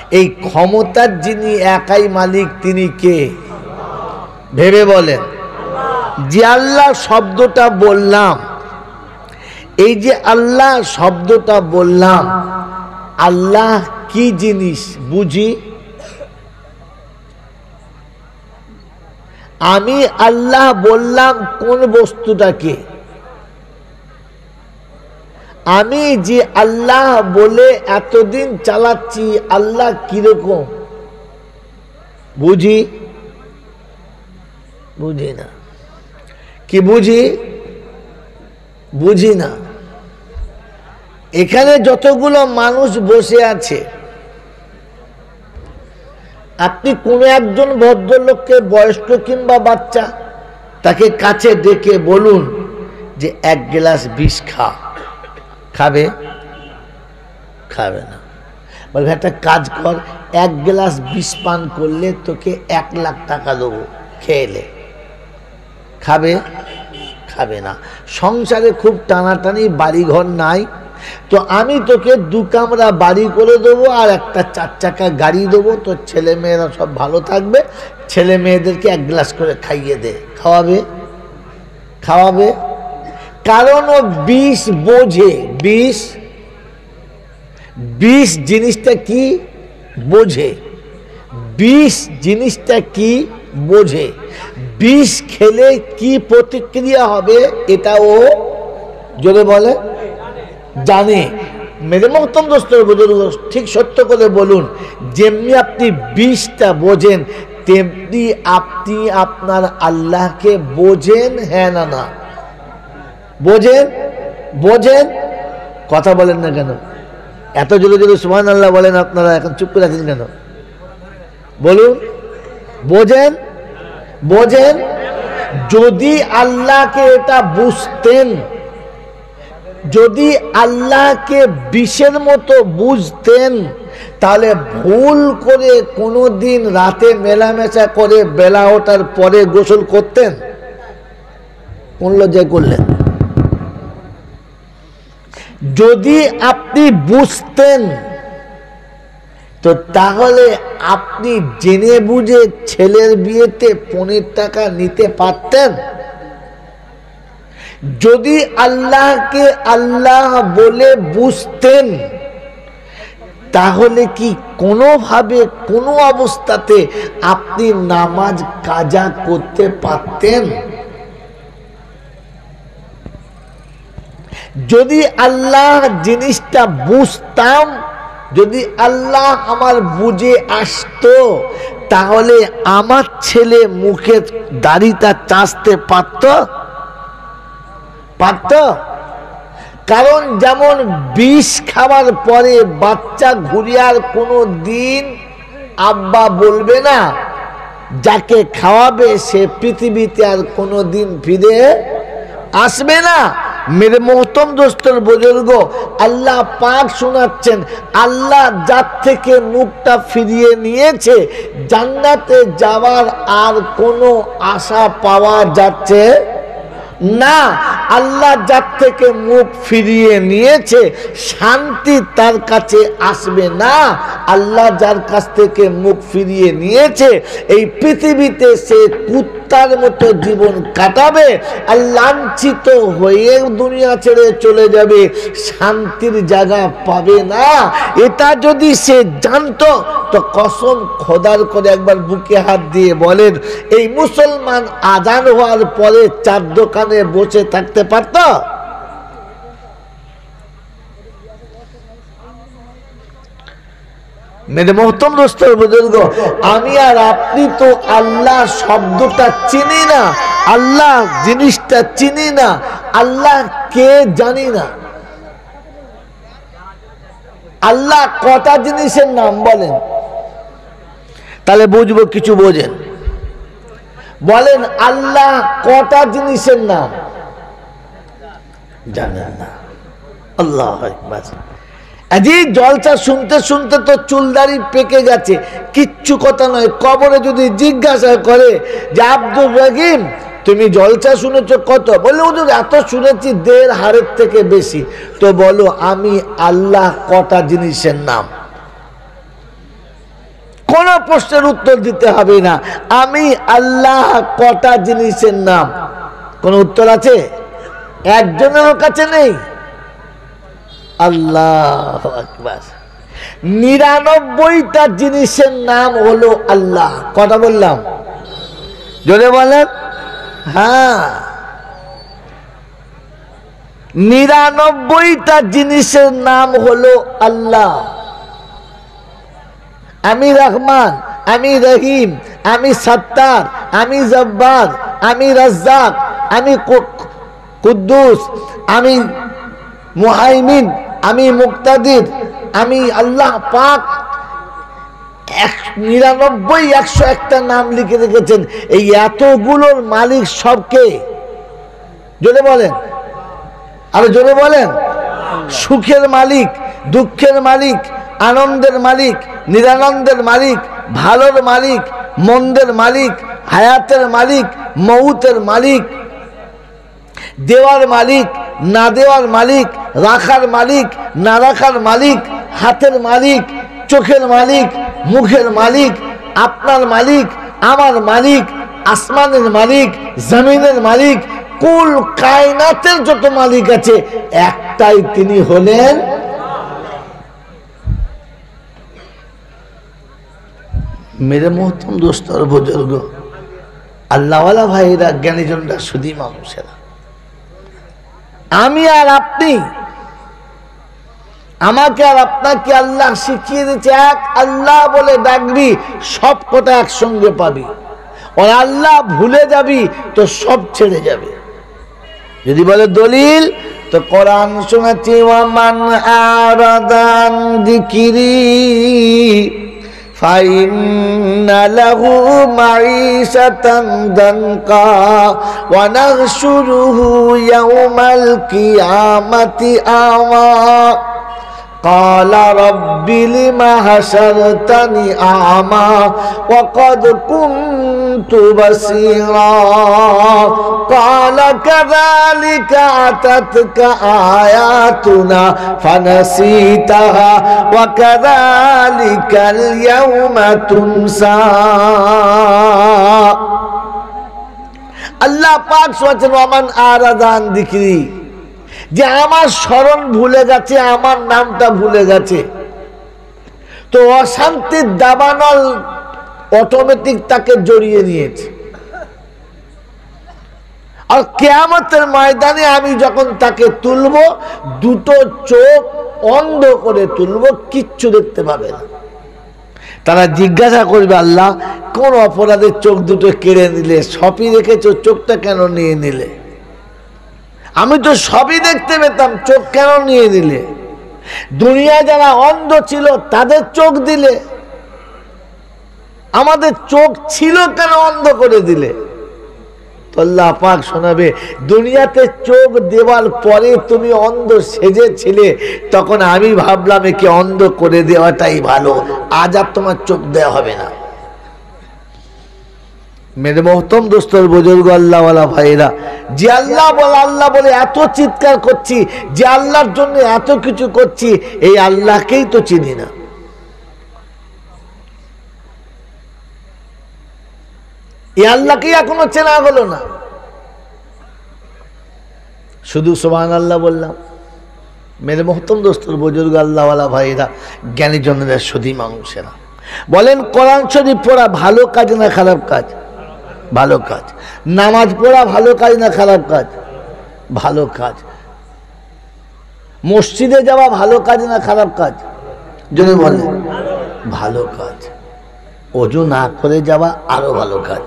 এই ক্ষমতার যিনি একাই মালিক তিনি কে? ভেবে বলেন। যে আল্লাহ শব্দটা বললাম, এই যে আল্লাহ শব্দটা বললাম, আল্লাহ কি জিনিস বুঝি? আমি আল্লাহ বললাম কোন বস্তুটাকে? আমি যে আল্লাহ বলে এতদিন চালাচ্ছি, আল্লাহ কিরকম বুঝি? বুঝি না। কি বুঝি? বুঝি না। এখানে যতগুলো মানুষ বসে আছে, আপনি কোনো একজন ভদ্রলোককে, বয়স্ক কিংবা বাচ্চা, তাকে কাছে ডেকে বলুন যে এক গ্লাস বিষ খা, খাবে? খাবে না। বলবে একটা কাজ কর, এক গ্লাস বিষ পান করলে তোকে 1 লাখ টাকা দেবো, খেলে। খাবে? খাবে না। সংসারে খুব টানাটানি, বাড়িঘর নাই, তো আমি তোকে 2 কামরা বাড়ি করে দেবো আর একটা 4 চাকা গাড়ি দেবো, তোর ছেলে মেয়েরা সব ভালো থাকবে, ছেলে মেয়েদেরকে 1 গ্লাস করে খাইয়ে দে। খাওয়াবে? খাওয়াবে? কারণ ও বিষ বোঝে। বিষ জিনিসটা কি বোঝে। বিষ জিনিসটা কি বোঝে। বিষ খেলে কি প্রতিক্রিয়া হবে এটা ও জোরে বলে জানে। মেরে মহতম দোস্ত বুজুর্গ, ঠিক সত্য করে বলুন, যেমনি আপনি বিষটা বোঝেন, তেমনি আপনি আপনার আল্লাহকে বোঝেন। হ্যাঁ না না? বোঝেন? বোঝেন? কথা বলেন না কেন? এত জোরে জোরে সুবহানাল্লাহ বলেন আপনারা, এখন চুপ করে আছেন কেন? বলুন, বোঝেন? বোঝেন? যদি আল্লাহকে এটা বুঝতেন, যদি আল্লাহকে বিষের মতো বুঝতেন, তাহলে ভুল করে কোনোদিন রাতে মেলামেশা করে বেলা ওঠার পরে গোসল করতেন? কোন লজ্জায় করলেন? যদি আপনি বুঝতেন, তো তাহলে আপনি জেনে বুঝে ছেলের বিয়েতে 15 টাকা নিতে পারতেন? যদি আল্লাহকে আল্লাহ বলে বুঝতেন, তাহলে কি কোনোভাবে কোনো অবস্থাতে আপনি নামাজ কাজা করতে পারতেন? যদি আল্লাহ জিনিসটা বুঝতাম, যদি আল্লাহ আমার বুঝে আসতো, তাহলে আমার ছেলে মুখে দাড়িটা চাষতে পারত? পারত? কারণ যেমন বিষ খাওয়ার পরে বাচ্চা ঘুরিয়ার কোনো দিন আব্বা বলবে না, যাকে খাওয়াবে সে পৃথিবীতে আর কোনো দিন ফিরে আসবে না। মেরে মোহতম দোস্তর বুজুর্গ, আল্লাহ পাক শোনাচ্ছেন, আল্লাহ যার থেকে মুখটা ফিরিয়ে নিয়েছে, জান্নাতে যাওয়ার আর কোনো আশা পাওয়া যাচ্ছে না। আল্লাহ যার থেকে মুখ ফিরিয়ে নিয়েছে, শান্তি তার কাছে আসবে না। আল্লাহ যার কাছ থেকে মুখ ফিরিয়ে নিয়েছে, এই পৃথিবীতে সে কুত্তার মতো জীবন কাটাবে আর লাঞ্ছিত হয়ে দুনিয়া ছেড়ে চলে যাবে, শান্তির জায়গা পাবে না। এটা যদি সে জানতো, তো কসম খোদার করে একবার বুকে হাত দিয়ে বলেন, এই মুসলমান আজান হওয়ার পরে 4 দোকানে বসে থাকতে পারত? মেরে মোহতম দোস্তর বুজুর্গ, আমি আর আপনি তো আল্লাহ শব্দটা চিনি না, আল্লাহ জিনিসটা চিনি না, আল্লাহ কে জানি না। আল্লাহ কটা জিনিসের নাম বলেন, তাহলে বুঝবো কিছু বোঝেন। বলেন আল্লাহ কটা জিনিসের নাম জানেন না? আল্লাহ আকবার। আজি জলসা শুনতে শুনতে তো চুলদারি পেকে গেছে, কিচ্ছু কথা নয়। কবরে যদি জিজ্ঞাসা করে যে আব্দুর রহিম তুমি জলসা শুনেছ কত, বলে হুজুর এত শুনেছি 1.5 হাড়ের থেকে বেশি। তো বলো আমি আল্লাহ কটা জিনিসের নাম? প্রশ্নের উত্তর দিতে হবে না। আমি আল্লাহ কটা জিনিসের নাম? কোন উত্তর আছে? একজনের কাছে নেই। আল্লাহু আকবার। 99টা জিনিসের নাম হলো আল্লাহ। কটা বললাম? জোরে বলেন। হ্যাঁ, 99টা জিনিসের নাম হলো আল্লাহ। আমি রহমান, আমি রহিম, আমি সত্তার, আমি জব্বার, আমি রাজ্জাক, আমি কুদ্দুস, আমি মুহাইমিন, আমি মুক্তাদির, আমি আল্লাহ পাক। 99 101টা নাম লিখে রেখেছেন। এই এতগুলোর মালিক সবকে? জোরে বলেন, আরে জোরে বলেন। সুখের মালিক, দুঃখের মালিক, আনন্দের মালিক, নিরানন্দের মালিক, ভালোর মালিক, মন্দের মালিক, হায়াতের মালিক, মউতের মালিক, দেওয়ার মালিক, না দেওয়ার মালিক, রাখার মালিক, না রাখার মালিক, হাতের মালিক, চোখের মালিক, মুখের মালিক, আপনার মালিক, আমার মালিক, আসমানের মালিক, জমিনের মালিক, কুল কায়নাতের যত মালিক আছে একটাই, তিনি হলেন। মেরে মোহতম দোস্ত আর বুজুর্গ, আল্লাহওয়ালা ভাইরা, জ্ঞানীজনরা, শুধু মানুষেরা, আমি আর আপনি, আমাকে আর আপনাকে আল্লাহ শিখিয়ে দিচ্ছে, এক আল্লাহ বলে ডাকবি, সব কটা একসঙ্গে পাবি। আর আল্লাহ ভুলে যাবি তো সব ছেড়ে যাবে। যদি বলে দলিল, তো কোরআন শোনাচ্ছি, ওয়ামান আরাদান যিকরি ফাইন্না লাহু মাঈশাতান দানকা ওয়া নাহশুরুহু ইয়াওমাল কিয়ামাতি আমা قال رب لم حشرتني أعمى وقد كنت بصيرا قال كذلك أتتك آياتنا فنسيتها وكذلك اليوم تنسى আল্লাহ পাক বলেছেন, ওয়ামান আরাদান যিকরি, যে আমার স্মরণ ভুলে গেছে, আমার নামটা ভুলে গেছে, তো অশান্তির দাবানল অটোমেটিক তাকে জড়িয়ে নিয়েছে। আর কিয়ামতের ময়দানে আমি যখন তাকে তুলব, দুটো চোখ অন্ধ করে তুলব, কিচ্ছু দেখতে পাবে না। তারা জিজ্ঞাসা করবে, আল্লাহ কোন অপরাধের চোখ দুটো কেড়ে নিলে? সবই রেখেছো, চোখটা কেন নিয়ে নিলে? আমি তো সবই দেখতে পেতাম, চোখ কেন নিয়ে নিলে? দুনিয়া যারা অন্ধ ছিল তাদের চোখ দিলে, আমাদের চোখ ছিল কেন অন্ধ করে দিলে? তো আল্লাহ পাক শোনাবে, দুনিয়াতে চোখ দেওয়ার পরে তুমি অন্ধ সেজেছিলে, তখন আমি ভাবলাম একে অন্ধ করে দেওয়াটাই ভালো, আজ আর তোমার চোখ দেওয়া হবে না। মেরে মহতম দোস্তর বুজুর্গ, আল্লাহওয়ালা ভাইরা, যে আল্লাহ বলে এত চিৎকার করছি, যে আল্লাহর জন্য এত কিছু করছি, এই আল্লাহকেই তো চিনি না। এই আল্লাহকেই এখনো চেনা হলো না। শুধু সুবহানাল্লাহ বললাম। মেরে মহতম দোস্তর বুজুর্গ, আল্লাহওয়ালা ভাইরা, জ্ঞানী জনেরা, শুধু মানুষেরা, বলেন কোরআন শরীফ পড়া ভালো কাজ না খারাপ কাজ? ভালো কাজ। নামাজ পড়া ভালো কাজ না খারাপ কাজ? ভালো কাজ। মসজিদে যাওয়া ভালো কাজ না খারাপ কাজ? যদি বলে ভালো কাজ। ওযু না করে যাওয়া আরো ভালো কাজ।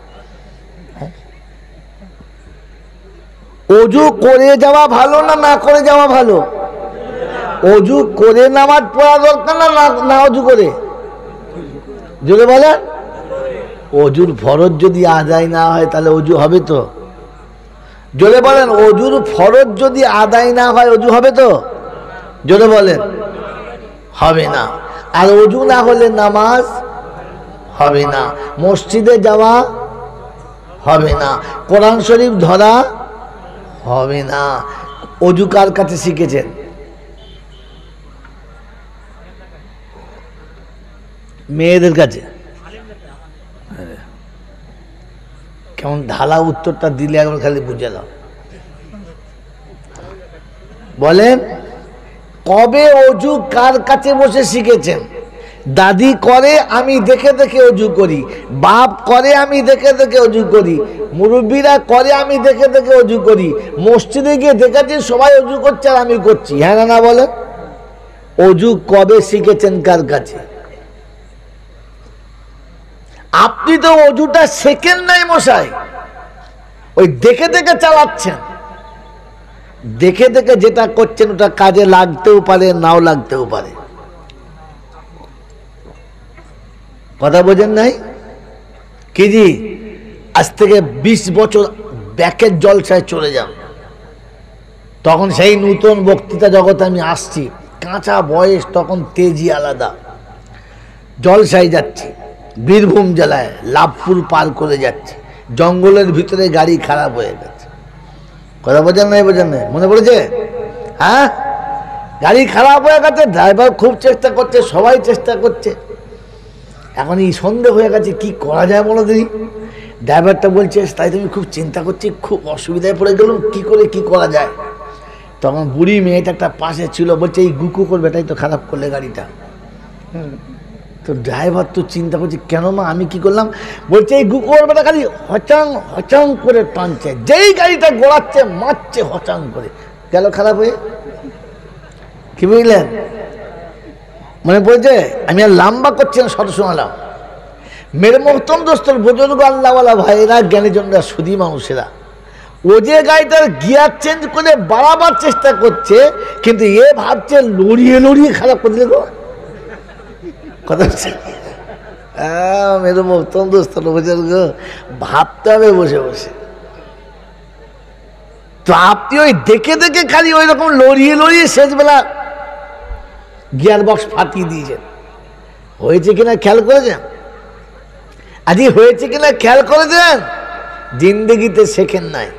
ওযু করে যাওয়া ভালো না না করে যাওয়া ভালো? ওযু করে নামাজ পড়া দরকার না না ওযু করে? যদি বলেন ওযুর ফরজ যদি আদায় না হয় তাহলে ওযু হবে তো? জোরে বলেন, ওযুর ফরজ যদি আদায় না হয় ওযু হবে তো? জোরে বলেন, হবে না। আর ওযু না হলে নামাজ হবে না, মসজিদে যাওয়া হবে না, কোরআন শরীফ ধরা হবে না। ওযু কার কাছে শিখেছেন? মেয়েদের কাছে। কেমন ঢালা উত্তরটা দিলে একবার খালি বুঝে নাও। বলেন, কবে অজু কার কাছে বসে শিখেছেন? দাদি করে, আমি দেখে দেখে অজু করি। বাপ করে, আমি দেখে দেখে অজু করি। মুরব্বীরা করে, আমি দেখে দেখে অজু করি। মসজিদে গিয়ে দেখেছি সবাই অজু করছে আর আমি করছি। হ্যাঁ না না বলেন? অজু কবে শিখেছেন কার কাছে? আপনি তো অজুটা শেখেন নাই মশাই, ওই দেখে দেখে চালাচ্ছেন। দেখে দেখে যেটা করছেন ওটা কাজে লাগতেও পারে, নাও লাগতেও পারে। কথা বোঝেন নাই কি জি? আজ থেকে 20 বছর ব্যাকের জলসায় চলে যান, তখন সেই নতুন বক্তৃতা জগতে আমি আসছি, কাঁচা বয়স, তখন তেজি আলাদা। জলসায় যাচ্ছি, বীরভূম জেলায় লাভপুর পার করে যাচ্ছি, জঙ্গলের ভিতরে গাড়ি খারাপ হয়ে গেছে। কথা বোঝেন নাই? বোঝেন নাই? মনে পড়েছে? হ্যাঁ, গাড়ি খারাপ হয়ে গেছে, ড্রাইভার খুব চেষ্টা করছে, সবাই চেষ্টা করছে। এখন এই সন্দেহ হয়ে গেছে, কি করা যায় বলো দিদি? ড্রাইভারটা বলছে, তাই তুমি খুব চিন্তা করছি, খুব অসুবিধায় পড়ে গেলাম, কি করে কি করা যায়। তখন বুড়ি মেয়েটা একটা পাশে ছিল, বলছে এই গুকু করবে, তাই তো খারাপ করলে গাড়িটা। তো ড্রাইভার তো চিন্তা করছে, কেন মা, আমি কি করলাম? বলছে এই গুকু করবে না, খালি হচাং হচাং করে টানছে, যেই গাড়িটা গোড়াচ্ছে মারছে হচাং করে, গেল খারাপ হয়ে। কি বুঝলেন? মনে পড়েছে? আমি আর লম্বা করছি না, শত শোনালাম। মেরে মোহতম দোস্তর বুজুর্গ আল্লাহওয়ালা ভাইয়েরা, জ্ঞানীজনরা, সুধী মানুষেরা, ও যে গাড়িটার গিয়ার চেঞ্জ করে বাড়াবার চেষ্টা করছে, কিন্তু এ ভাবছে লড়িয়ে লড়িয়ে খারাপ করে দিলে গো। কথা হচ্ছে? হ্যাঁ, মেরে মোহতম দোস্তর বুজুর্গ, ভাবতে হবে বসে বসে। তো আপনি ওই দেখে দেখে খালি ওই রকম লড়িয়ে লড়িয়ে শেষবেলা গিয়ার বক্স ফাটিয়ে দিয়েছেন। হয়েছে কিনা খেয়াল করেছেন? আজই হয়েছে কিনা খেয়াল করেছেন? জিন্দগিতে শেখেন নাই।